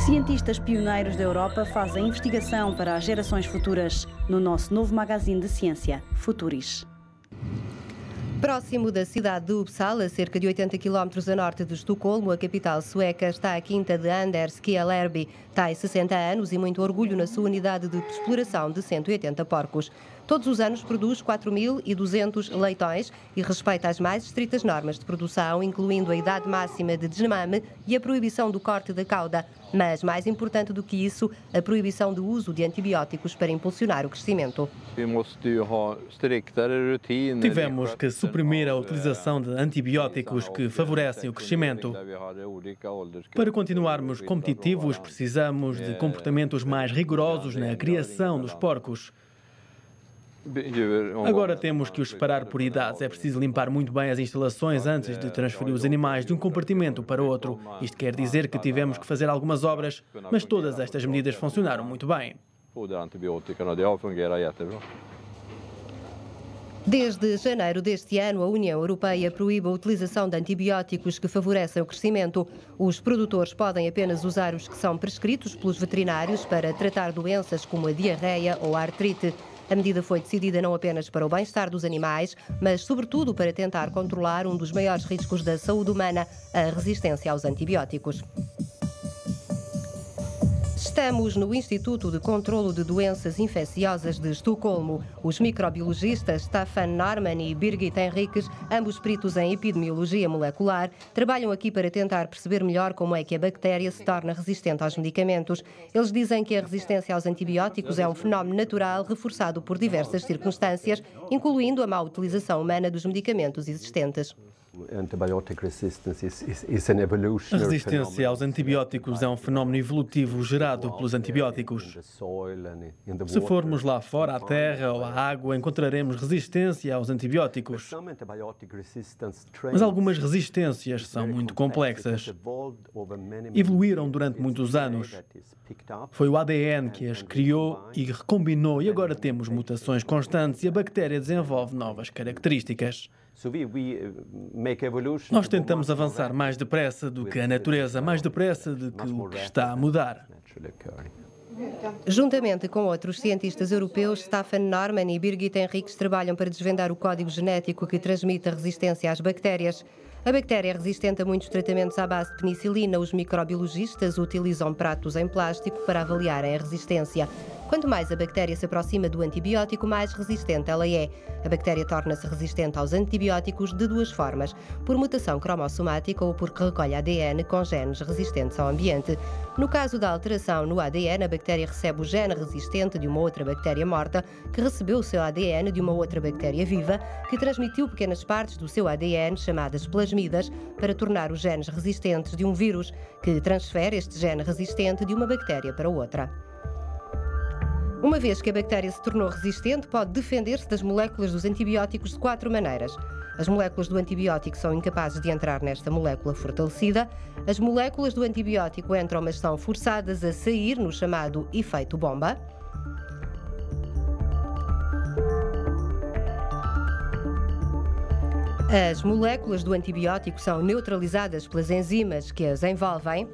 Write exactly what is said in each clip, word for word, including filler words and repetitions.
Cientistas pioneiros da Europa fazem investigação para as gerações futuras no nosso novo magazine de ciência, Futuris. Próximo da cidade de Uppsala, a cerca de oitenta quilómetros a norte de Estocolmo, a capital sueca, está a quinta de Anders Kjellberg. Tem sessenta anos e muito orgulho na sua unidade de exploração de cento e oitenta porcos. Todos os anos produz quatro mil e duzentos leitões e respeita as mais estritas normas de produção, incluindo a idade máxima de desmame e a proibição do corte da cauda. Mas, mais importante do que isso, a proibição do uso de antibióticos para impulsionar o crescimento. Tivemos que suprimir a utilização de antibióticos que favorecem o crescimento. Para continuarmos competitivos, precisamos de comportamentos mais rigorosos na criação dos porcos. Agora temos que os separar por idades. É preciso limpar muito bem as instalações antes de transferir os animais de um compartimento para outro. Isto quer dizer que tivemos que fazer algumas obras, mas todas estas medidas funcionaram muito bem. Desde janeiro deste ano, a União Europeia proíbe a utilização de antibióticos que favorecem o crescimento. Os produtores podem apenas usar os que são prescritos pelos veterinários para tratar doenças como a diarreia ou a artrite. A medida foi decidida não apenas para o bem-estar dos animais, mas sobretudo para tentar controlar um dos maiores riscos da saúde humana, a resistência aos antibióticos. Estamos no Instituto de Controlo de Doenças Infecciosas de Estocolmo. Os microbiologistas Staffan Norman e Birgit Henriques, ambos peritos em epidemiologia molecular, trabalham aqui para tentar perceber melhor como é que a bactéria se torna resistente aos medicamentos. Eles dizem que a resistência aos antibióticos é um fenómeno natural reforçado por diversas circunstâncias, incluindo a má utilização humana dos medicamentos existentes. A resistência aos antibióticos é um fenómeno evolutivo gerado pelos antibióticos. Se formos lá fora, à terra ou à água, encontraremos resistência aos antibióticos. Mas algumas resistências são muito complexas. Evoluíram durante muitos anos. Foi o A D N que as criou e recombinou, e agora temos mutações constantes e a bactéria desenvolve novas características. Nós tentamos avançar mais depressa do que a natureza, mais depressa do que o que está a mudar. Juntamente com outros cientistas europeus, Staffan Norman e Birgit Henriques trabalham para desvendar o código genético que transmite a resistência às bactérias. A bactéria é resistente a muitos tratamentos à base de penicilina. Os microbiologistas utilizam pratos em plástico para avaliarem a resistência. Quanto mais a bactéria se aproxima do antibiótico, mais resistente ela é. A bactéria torna-se resistente aos antibióticos de duas formas: por mutação cromossomática ou porque recolhe A D N com genes resistentes ao ambiente. No caso da alteração no A D N, a bactéria recebe o gene resistente de uma outra bactéria morta, que recebeu o seu A D N de uma outra bactéria viva, que transmitiu pequenas partes do seu A D N, chamadas plasmidas, para tornar os genes resistentes de um vírus, que transfere este gene resistente de uma bactéria para outra. Uma vez que a bactéria se tornou resistente, pode defender-se das moléculas dos antibióticos de quatro maneiras. As moléculas do antibiótico são incapazes de entrar nesta molécula fortalecida. As moléculas do antibiótico entram, mas são forçadas a sair no chamado efeito bomba. As moléculas do antibiótico são neutralizadas pelas enzimas que as envolvem.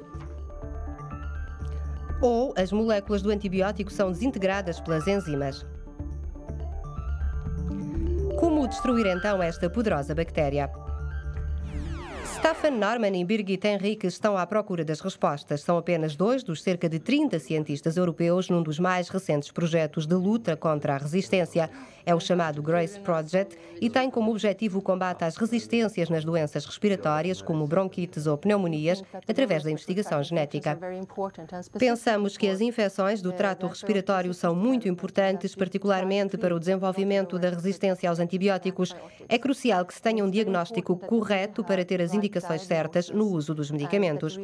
Ou as moléculas do antibiótico são desintegradas pelas enzimas. Como destruir então esta poderosa bactéria? Staffan Norman e Birgit Henriques estão à procura das respostas. São apenas dois dos cerca de trinta cientistas europeus num dos mais recentes projetos de luta contra a resistência. É o chamado GRACE Project e tem como objetivo o combate às resistências nas doenças respiratórias, como bronquites ou pneumonias, através da investigação genética. Pensamos que as infecções do trato respiratório são muito importantes, particularmente para o desenvolvimento da resistência aos antibióticos. É crucial que se tenha um diagnóstico correto para ter as indicações certas no uso dos medicamentos.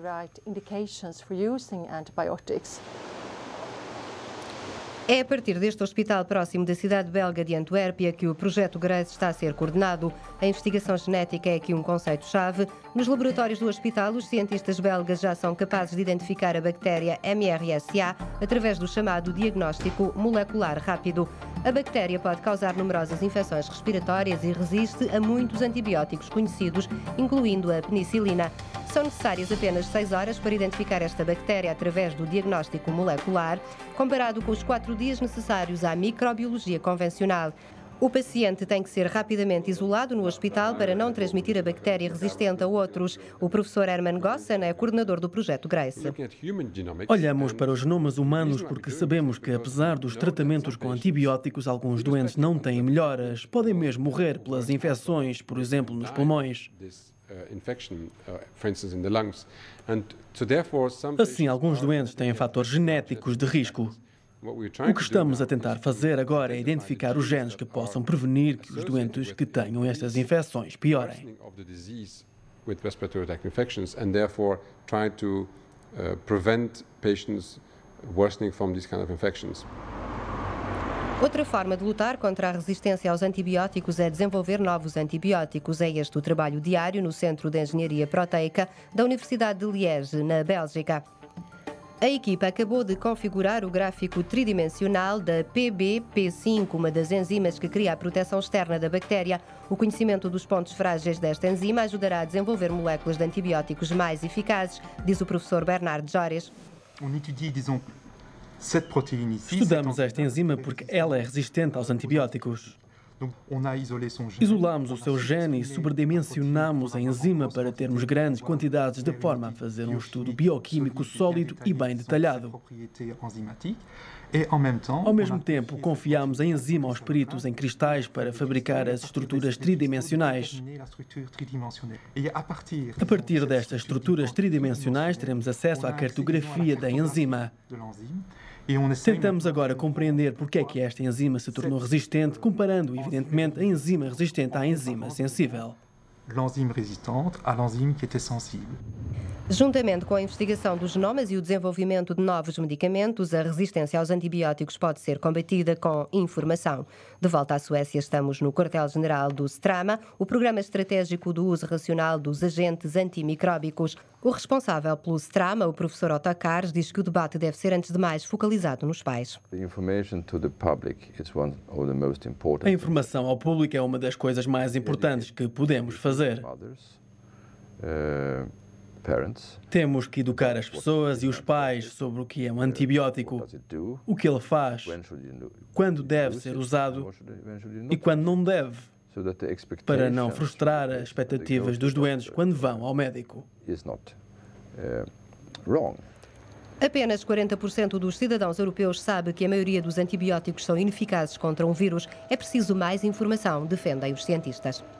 É a partir deste hospital próximo da cidade belga de Antuérpia que o projeto GRACE está a ser coordenado. A investigação genética é aqui um conceito-chave. Nos laboratórios do hospital, os cientistas belgas já são capazes de identificar a bactéria M R S A através do chamado diagnóstico molecular rápido. A bactéria pode causar numerosas infecções respiratórias e resiste a muitos antibióticos conhecidos, incluindo a penicilina. São necessárias apenas seis horas para identificar esta bactéria através do diagnóstico molecular, comparado com os quatro dias necessários à microbiologia convencional. O paciente tem que ser rapidamente isolado no hospital para não transmitir a bactéria resistente a outros. O professor Herman Gossen é coordenador do projeto Grace. Olhamos para os genomas humanos porque sabemos que, apesar dos tratamentos com antibióticos, alguns doentes não têm melhoras. Podem mesmo morrer pelas infecções, por exemplo, nos pulmões. Assim, alguns doentes têm fatores genéticos de risco. O que estamos a tentar fazer agora é identificar os genes que possam prevenir que os doentes que tenham estas infecções piorem. Outra forma de lutar contra a resistência aos antibióticos é desenvolver novos antibióticos. É este o trabalho diário no Centro de Engenharia Proteica da Universidade de Liege, na Bélgica. A equipa acabou de configurar o gráfico tridimensional da P B P cinco, uma das enzimas que cria a proteção externa da bactéria. O conhecimento dos pontos frágeis desta enzima ajudará a desenvolver moléculas de antibióticos mais eficazes, diz o professor Bernard Jores. Estudamos esta enzima porque ela é resistente aos antibióticos. Isolamos o seu gene e sobredimensionamos a enzima para termos grandes quantidades, de forma a fazer um estudo bioquímico sólido e bem detalhado. Ao mesmo tempo, confiamos a enzima aos peritos em cristais para fabricar as estruturas tridimensionais. A partir destas estruturas tridimensionais, teremos acesso à cartografia da enzima. Tentamos agora compreender porque é que esta enzima se tornou resistente, comparando, evidentemente, a enzima resistente à enzima sensível. L'enzyme résistante à l'enzyme qui était sensible. Juntamente com a investigação dos genomas e o desenvolvimento de novos medicamentos, a resistência aos antibióticos pode ser combatida com informação. De volta à Suécia, estamos no quartel-general do Strama, o programa estratégico do uso racional dos agentes antimicróbicos. O responsável pelo Strama, o professor Otto Kars, diz que o debate deve ser, antes de mais, focalizado nos pais. A informação ao público é uma das coisas mais importantes que podemos fazer. Temos que educar as pessoas e os pais sobre o que é um antibiótico, o que ele faz, quando deve ser usado e quando não deve, para não frustrar as expectativas dos doentes quando vão ao médico. Apenas quarenta por cento dos cidadãos europeus sabe que a maioria dos antibióticos são ineficazes contra um vírus. É preciso mais informação, defendem os cientistas.